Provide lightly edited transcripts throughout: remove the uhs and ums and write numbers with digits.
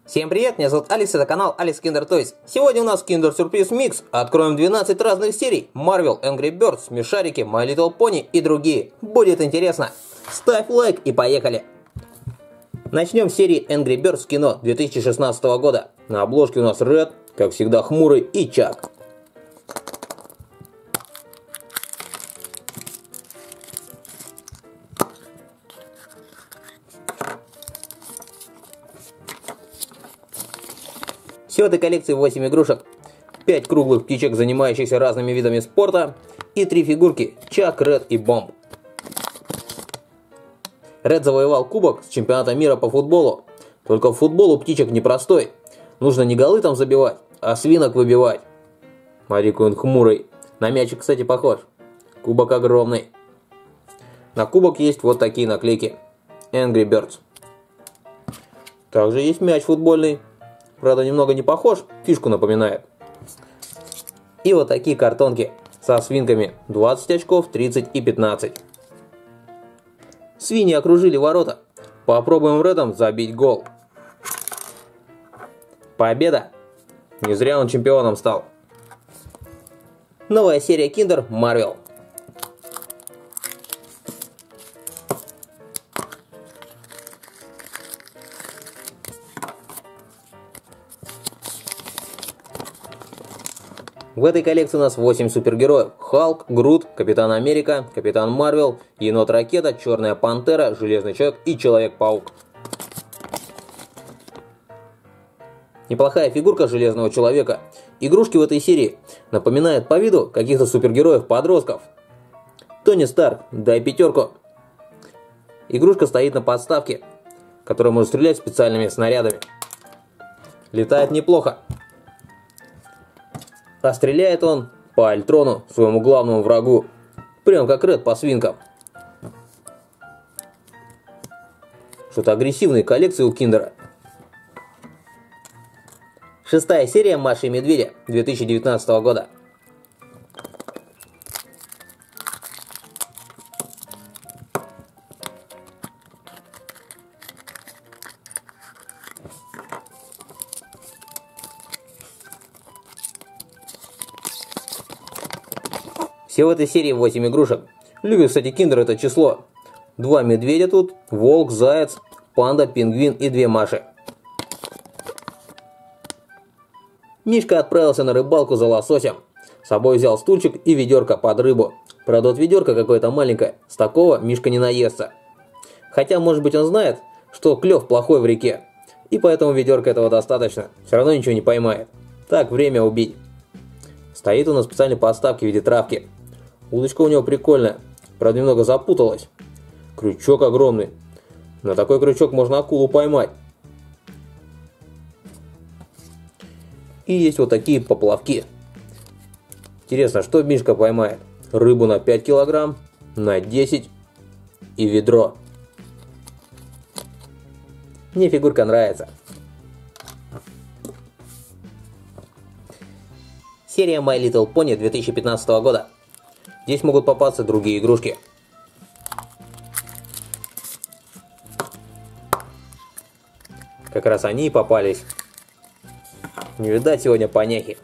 Всем привет, меня зовут Алекс, это канал Alex Kinder Toys. Сегодня у нас Kinder Surprise Mix. Откроем 12 разных серий. Marvel, Angry Birds, Смешарики, My Little Pony и другие. Будет интересно. Ставь лайк и поехали. Начнем с серии Angry Birds в кино 2016 года. На обложке у нас Ред, как всегда хмурый, и Чак. Всего этой коллекции 8 игрушек, 5 круглых птичек, занимающихся разными видами спорта, и 3 фигурки Чак, Ред и Бомб. Ред завоевал кубок с чемпионата мира по футболу. Только в футбол у птичек непростой. Нужно не голы там забивать, а свинок выбивать. Смотри, какой он хмурый. На мячик, кстати, похож. Кубок огромный. На кубок есть вот такие наклейки. Angry Birds. Также есть мяч футбольный. Правда, немного не похож, фишку напоминает. И вот такие картонки со свинками. 20 очков, 30 и 15. Свиньи окружили ворота. Попробуем Редом забить гол. Победа! Не зря он чемпионом стал. Новая серия Kinder Marvel. В этой коллекции у нас 8 супергероев. Халк, Грут, Капитан Америка, Капитан Марвел, Енот-ракета, Черная пантера, Железный человек и Человек-паук. Неплохая фигурка Железного человека. Игрушки в этой серии напоминают по виду каких-то супергероев-подростков. Тони Старк, дай пятерку. Игрушка стоит на подставке, которая может стрелять специальными снарядами. Летает неплохо. А стреляет он по Альтрону, своему главному врагу. Прям как Ред по свинкам. Что-то агрессивные коллекции у Киндера. 6-я серия Маши и Медведя 2019 года. Всего в этой серии 8 игрушек. Любит, кстати, Киндер это число. 2 медведя тут, волк, заяц, панда, пингвин и 2 Маши. Мишка отправился на рыбалку за лососем. С собой взял стульчик и ведерко под рыбу. Правда, вот ведерко какое-то маленькое. С такого Мишка не наестся. Хотя, может быть, он знает, что клев плохой в реке. И поэтому ведерка этого достаточно. Все равно ничего не поймает. Так, время убить. Стоит он на специальной подставке в виде травки. Удочка у него прикольная, правда немного запуталась. Крючок огромный. На такой крючок можно акулу поймать. И есть вот такие поплавки. Интересно, что Мишка поймает? Рыбу на 5 килограмм, на 10 и ведро. Мне фигурка нравится. Серия My Little Pony 2015 года. Здесь могут попасться другие игрушки. Как раз они и попались. Не видать сегодня поняхи.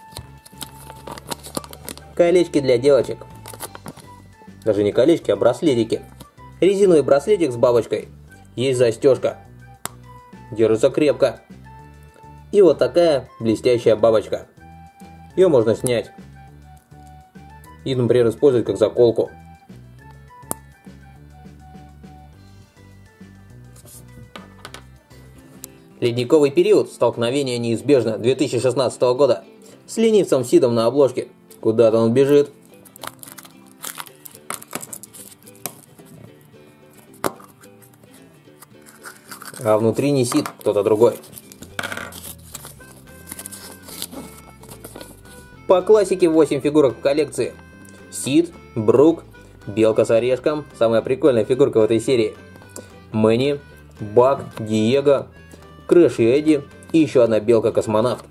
Колечки для девочек. Даже не колечки, а браслетики. Резиновый браслетик с бабочкой. Есть застежка. Держится крепко. И вот такая блестящая бабочка. Ее можно снять. И, например, использовать как заколку. Ледниковый период. Столкновение неизбежно. 2016 года. С ленивцем Сидом на обложке. Куда-то он бежит. А внутри не Сид, кто-то другой. По классике 8 фигурок в коллекции. Сид, Брук, Белка с орешком, самая прикольная фигурка в этой серии. Мэнни, Бак, Диего, Крэш и Эдди и еще одна белка-космонавт.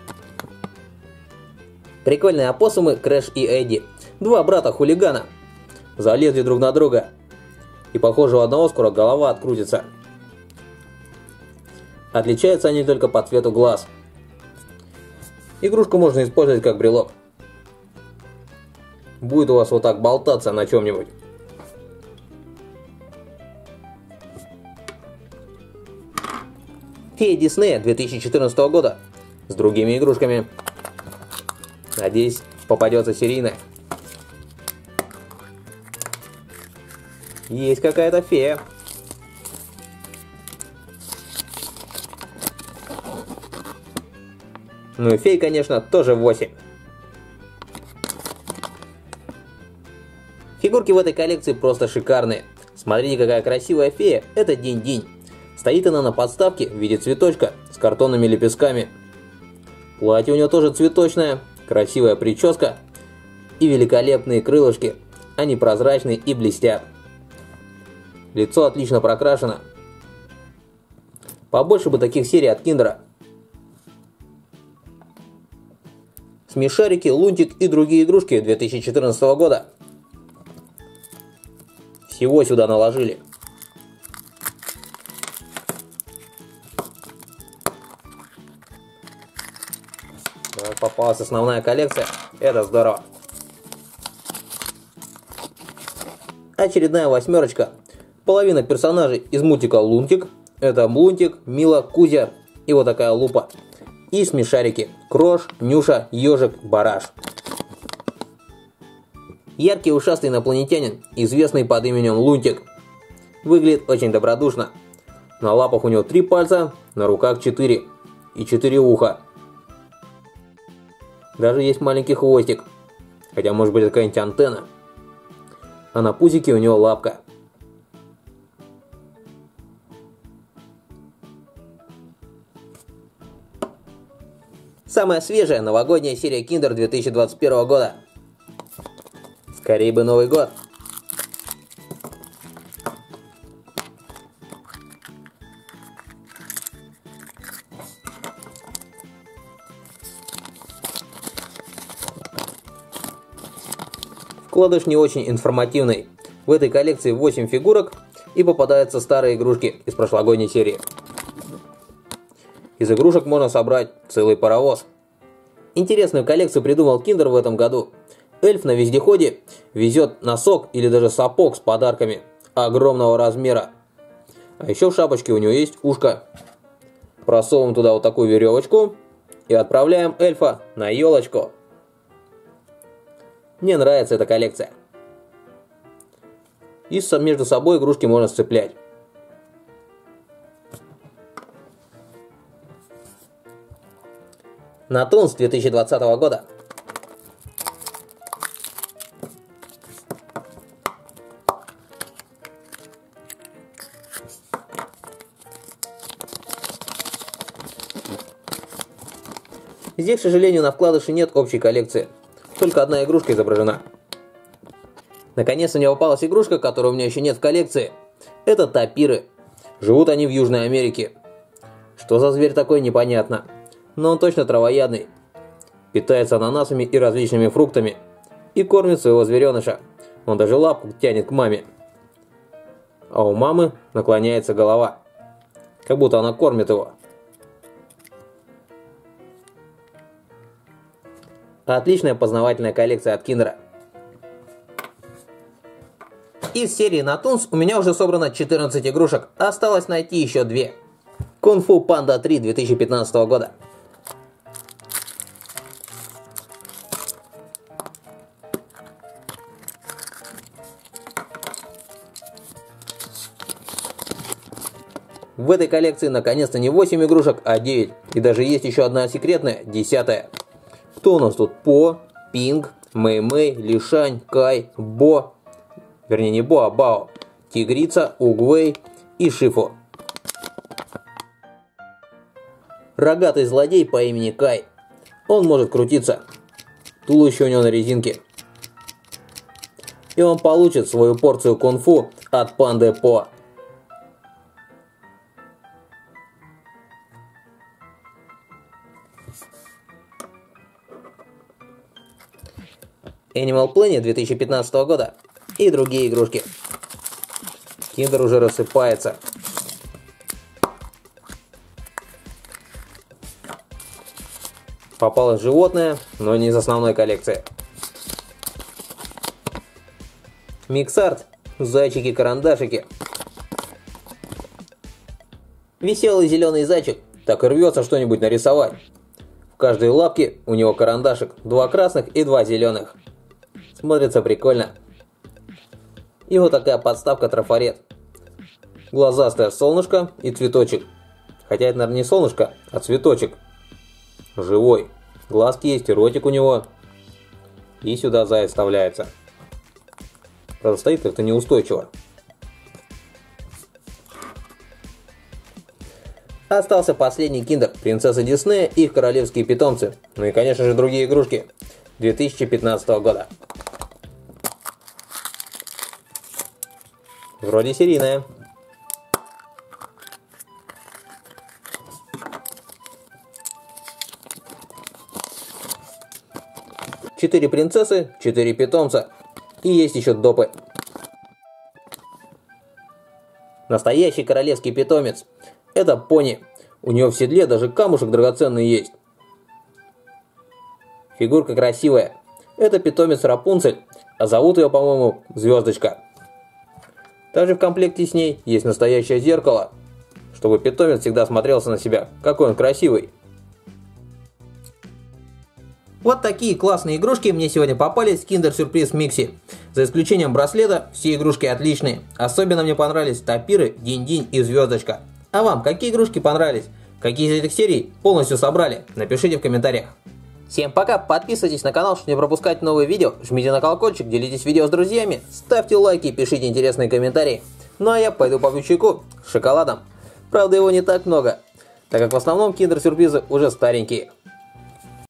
Прикольные опоссумы Крэш и Эдди. 2 брата-хулигана. Залезли друг на друга. И похоже, у одного скоро голова открутится. Отличаются они только по цвету глаз. Игрушку можно использовать как брелок. Будет у вас вот так болтаться на чем-нибудь. Фея Диснея 2014 года. С другими игрушками. Надеюсь, попадется серийная. Есть какая-то фея. Ну и фей, конечно, тоже 8. Фигурки в этой коллекции просто шикарные. Смотрите, какая красивая фея. Это Динь-Динь. Стоит она на подставке в виде цветочка с картонными лепестками. Платье у нее тоже цветочное, красивая прическа и великолепные крылышки. Они прозрачные и блестят. Лицо отлично прокрашено. Побольше бы таких серий от Киндера. Смешарики, Лунтик и другие игрушки 2014 года. Всего сюда наложили. Попалась основная коллекция. Это здорово. Очередная восьмерочка. Половина персонажей из мультика Лунтик. Это Лунтик, Мила, Кузя и вот такая лупа. И смешарики. Крош, Нюша, Ежик, Бараш. Яркий ушастый инопланетянин, известный под именем Лунтик. Выглядит очень добродушно. На лапах у него 3 пальца, на руках 4 и 4 уха. Даже есть маленький хвостик, хотя может быть какая-нибудь антенна. А на пузике у него лапка. Самая свежая новогодняя серия Киндер 2021 года. Скорее бы Новый год. Вкладыш не очень информативный. В этой коллекции 8 фигурок и попадаются старые игрушки из прошлогодней серии. Из игрушек можно собрать целый паровоз. Интересную коллекцию придумал Киндер в этом году. Эльф на вездеходе везет носок или даже сапог с подарками огромного размера. А еще в шапочке у него есть ушко. Просовываем туда вот такую веревочку и отправляем эльфа на елочку. Мне нравится эта коллекция. И между собой игрушки можно сцеплять. Натунс 2020 года. Здесь, к сожалению, на вкладыше нет общей коллекции. Только одна игрушка изображена. Наконец-то мне попалась игрушка, которой у меня еще нет в коллекции. Это тапиры. Живут они в Южной Америке. Что за зверь такой, непонятно. Но он точно травоядный. Питается ананасами и различными фруктами. И кормит своего звереныша. Он даже лапку тянет к маме. А у мамы наклоняется голова. Как будто она кормит его. Отличная познавательная коллекция от Киндера. Из серии Натунс у меня уже собрано 14 игрушек. Осталось найти еще 2. Кунг-фу Панда 3 2015 года. В этой коллекции наконец-то не 8 игрушек, а 9. И даже есть еще одна секретная, 10-я. Кто у нас тут? По, Пинг, Мэй-Мэй, Лишань, Кай, Бо. Вернее, не Бо, а Бао. Тигрица, Угвей и Шифу. Рогатый злодей по имени Кай. Он может крутиться. Туловище у него на резинке. И он получит свою порцию кунг-фу от панды По. Animal Planet 2015 года и другие игрушки. Киндер уже рассыпается. Попалось животное, но не из основной коллекции. Миксарт. Зайчики-карандашики. Веселый зеленый зайчик так и рвется что-нибудь нарисовать. В каждой лапке у него карандашик, 2 красных и 2 зеленых. Смотрится прикольно. И вот такая подставка трафарет. Глазастое солнышко и цветочек. Хотя это, наверное, не солнышко, а цветочек. Живой. Глазки есть, и ротик у него. И сюда заяц вставляется. Правда, стоит как-то неустойчиво. Остался последний киндер, принцесса Диснея и их королевские питомцы. Ну и, конечно же, другие игрушки 2015 года. Вроде серийная. Четыре принцессы, 4 питомца. И есть еще допы. Настоящий королевский питомец. Это пони. У нее в седле даже камушек драгоценный есть. Фигурка красивая. Это питомец Рапунцель, а зовут ее, по-моему, Звездочка. Также в комплекте с ней есть настоящее зеркало, чтобы питомец всегда смотрелся на себя, какой он красивый. Вот такие классные игрушки мне сегодня попались в Kinder Surprise Mixi. За исключением браслета, все игрушки отличные. Особенно мне понравились тапиры, Динь-Динь и Звездочка. А вам какие игрушки понравились? Какие из этих серий полностью собрали? Напишите в комментариях. Всем пока, подписывайтесь на канал, чтобы не пропускать новые видео, жмите на колокольчик, делитесь видео с друзьями, ставьте лайки и пишите интересные комментарии. Ну а я пойду попью чайку с шоколадом. Правда, его не так много, так как в основном киндер-сюрпризы уже старенькие.